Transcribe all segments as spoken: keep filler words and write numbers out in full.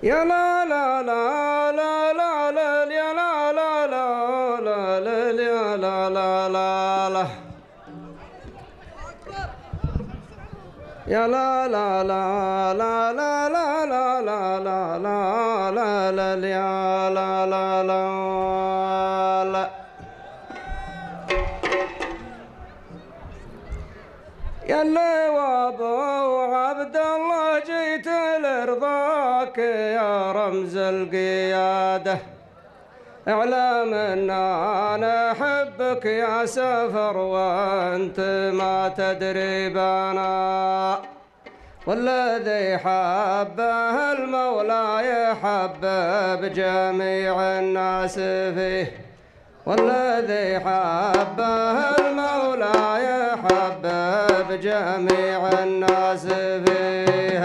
يا لا لا لا لا لا لا يا لا لا لا لا لا يا لا لا لا لا يا لا لا لا لا لا لا لا لا لا لا لا لا يا لا لا لا لا يا اللي وابو عبد الله جيت لرضاك يا رمز القيادة، اعلم ان انا احبك يا سفر وانت ما تدري بنا، والذي حبه المولى يحبب جميع الناس فيه، والذي حبه المولى يحبب جميع الناس فيه.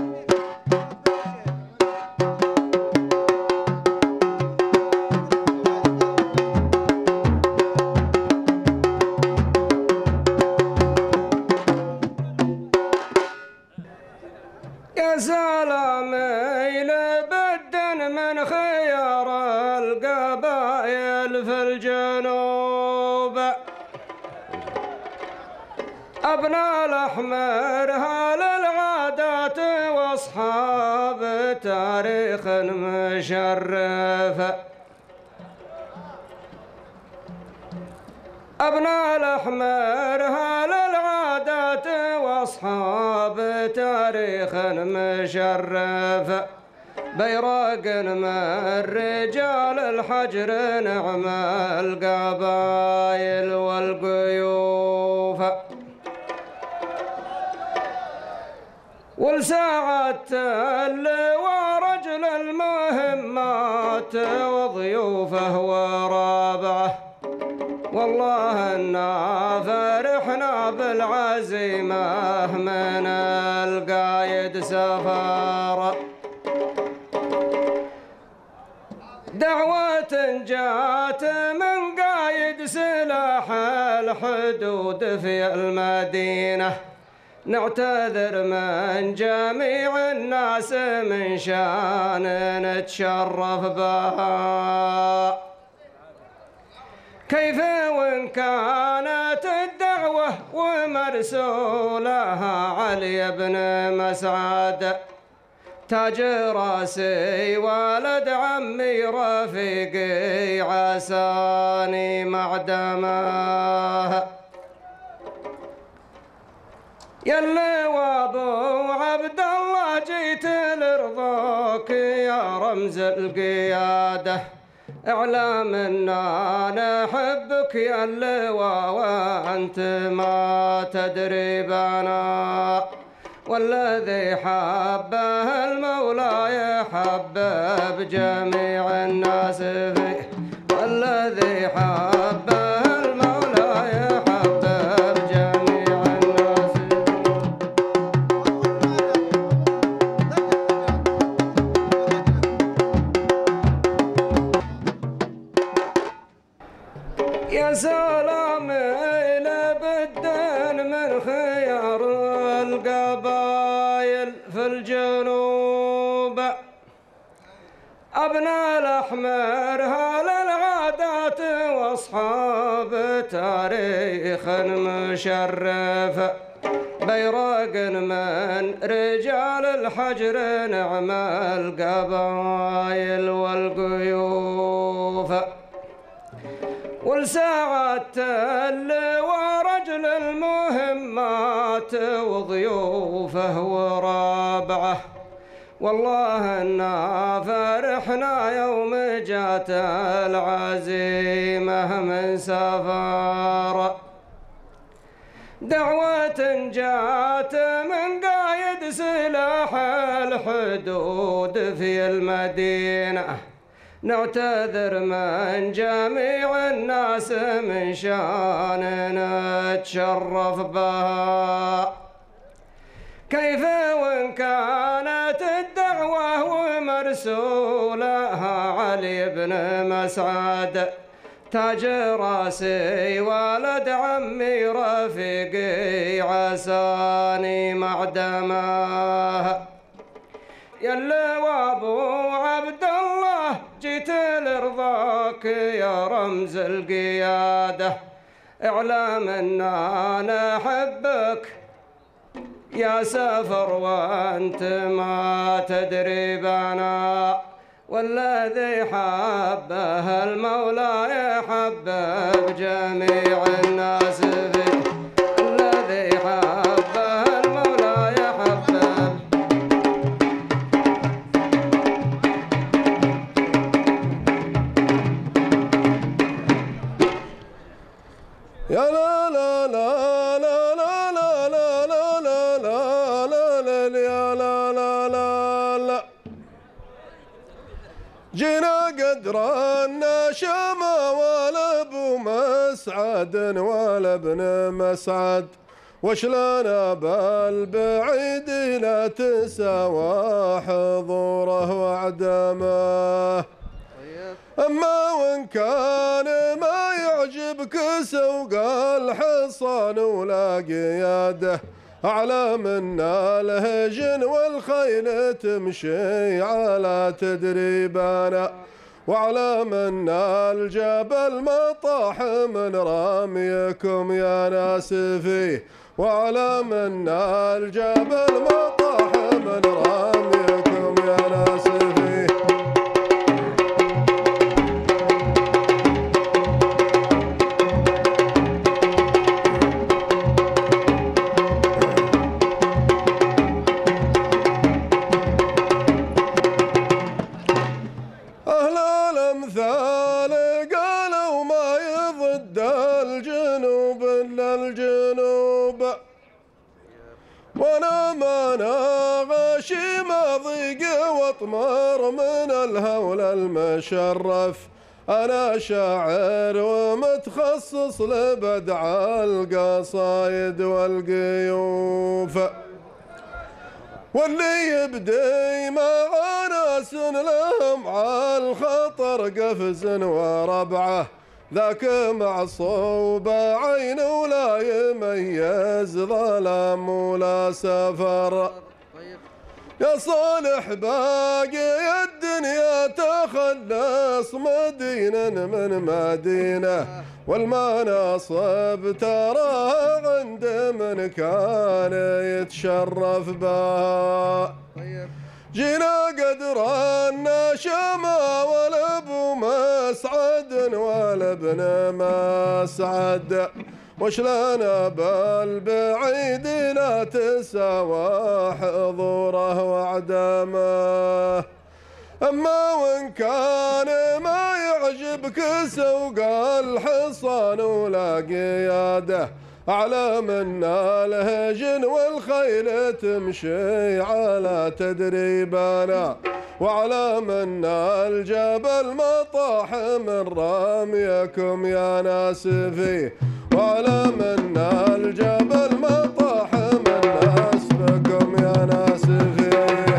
يا سلامي لبدن من خيار القبائل في الجنوب، أبناء الأحمر هال العادات وأصحاب تاريخ مشرف، أبناء الأحمر هال العادات وأصحاب تاريخ مشرف، بيرق من رجال الحجر نعم القبائل والقيوف، ولساعة اللواء رجل المهمات وضيوفه ورابعه، والله إنا فرحنا بالعزيمة من القايد سفارة، دعوة جات من قايد سلاح الحدود في المدينة، نعتذر من جميع الناس من شان نتشرف بها، كيف وإن كانت الدعوة ومرسولها علي بن مسعد، تاج راسي ولد عمي رفيقي عساني معدمه، يلي وابو عبد الله جيت لرضاك يا رمز القيادة، اعلم ان انا احبك يا اللواء وانت ما تدري بنا، والذي حبه المولى يحبب جميع الناس فيه، والذي حبه المولى يحبب جميع الناس فيه. يا سلام لبدن من خيار القبائل في الجنوب، أبناء الأحمر هال العادات وأصحاب تاريخ مشرف، بيرق من رجال الحجر نعم القبائل والقيوف، ولساعة اللواء رجل المهمات وضيوفه ورابعه، والله إنا فرحنا يوم جات العزيمة من سفارة، دعوة جات من قايد سلاح الحدود في المدينة، نعتذر من جميع الناس من شان نتشرف بها، كيف وإن كانت الدعوة ومرسولها علي بن مسعد، تاج راسي ولد عمي رفيقي عساني معدمه، يلي وابو جيت لرضاك يا رمز القيادة، اعلام ان انا احبك يا سفر وانت ما تدري بنا، والذي حبه المولى يحبب جميع الناس فيه، الذي حبه المولى يحبب. يا لا لا لا لا لا لا لا لا لا لا لا لا يا لا لا لا لا جينا قدر النشامة ولا ابو مسعد ولا ابن مسعد، وش لنا بالبعيد لا تساوى حضوره وعدمه. أما وإن كان ما يعجبك سوق الحصان ولا قياده، أعلى من الهجن والخيل تمشي على تدريبنا، وأعلى من الجبل ما طاح من رميكم يا ناس فيه، وأعلى من الجبل ما طاح من رميكم يا ناس فيه. الأمثال قالوا ما يضد الجنوب إلا الجنوب، وانا ما ناغشي ما ضيق واطمر من الهول المشرف، انا شاعر ومتخصص لبدع القصايد والقيوف، واللي يبدي مع ناس لهم على الخطر قفز وربعه، ذاك معصوب عين ولا يميز ظلام ولا سفر. يا صالح باقي الدنيا تخلص مدينة من مدينة، والمناصب تراها عند من كان يتشرف بها. جينا قدر النشامة ولا ابو مسعد ولا ابن مسعد، وش لنا بالبعيد لا تساوى حضوره وعدمه. أما وإن كان ما يعجبك سوق الحصان ولا قياده، أعلى من الهجن والخيل تمشي على تدريبنا، وأعلى من الجبل ما طاح من رميكم يا ناس فيه، وأعلى من الجبل ما طاح من نسفكم يا ناس فيه.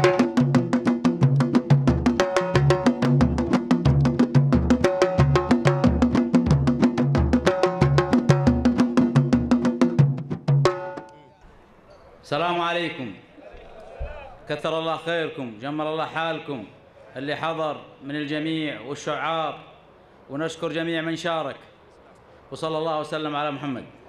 السلام عليكم، كثر الله خيركم، جمل الله حالكم اللي حضر من الجميع والشعار، ونشكر جميع من شارك، وصلى الله وسلم على محمد.